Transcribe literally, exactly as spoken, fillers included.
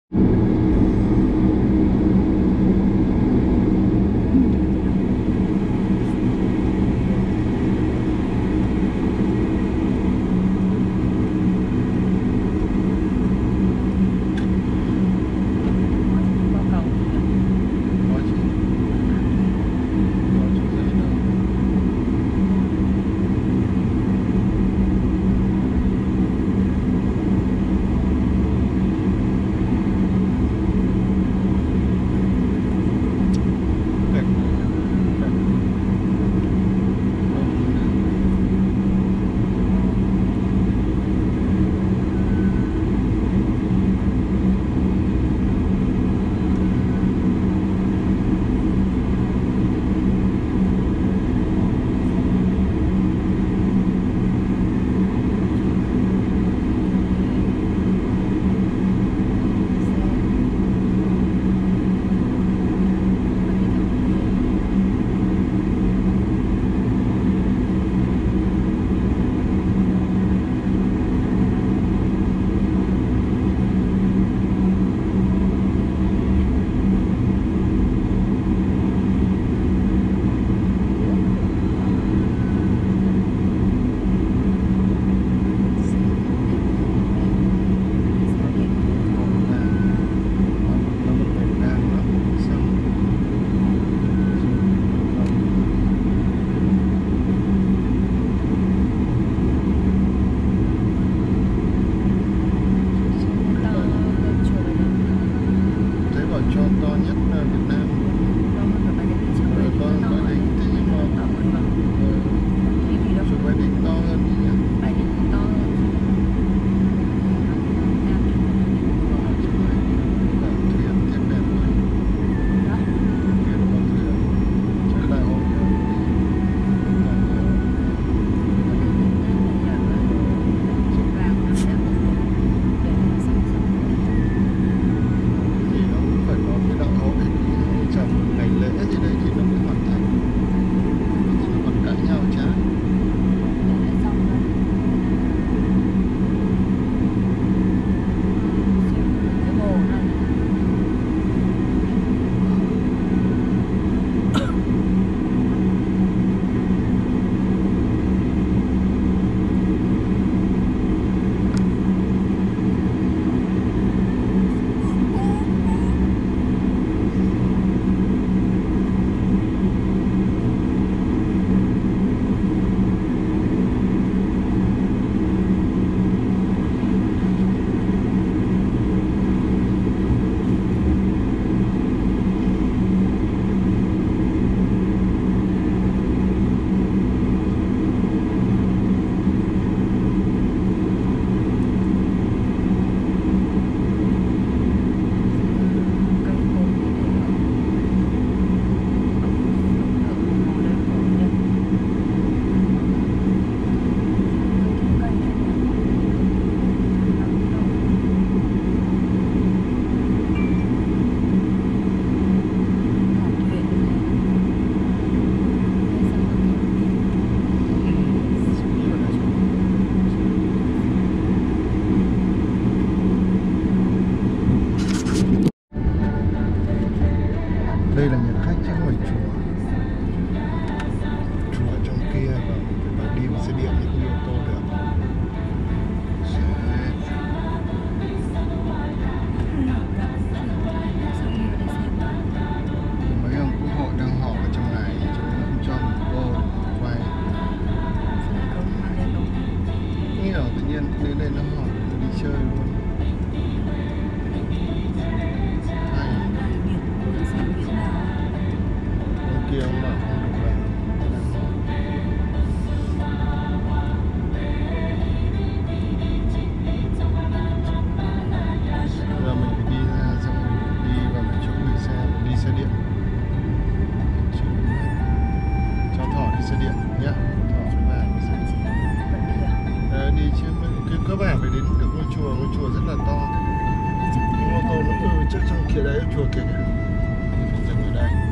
Đây là nhà khách chứ không phải chùa. Chùa ở trong kia và phải vào đi bằng xe điện thì không đi ô tô được. Mấy ông quốc hội đang họp ở trong này cho nên không cho mình vô quay. Nghĩ là tự nhiên đến đây nó họp đi chơi luôn. Kia ông bảo không được làm. Giờ mình phải đi ra xong rồi đi vào cái chỗ gửi xe, đi xe điện. Cho Thỏ đi xe điện nhá. Thỏ phải vào đi xe điện. Ờ, đi chứ cái cơ bản phải đến được ngôi chùa, ngôi chùa rất là to. Ngôi ô tô nó từ chắc trong kia đấy chùa kìa. Phải dừng ở đây.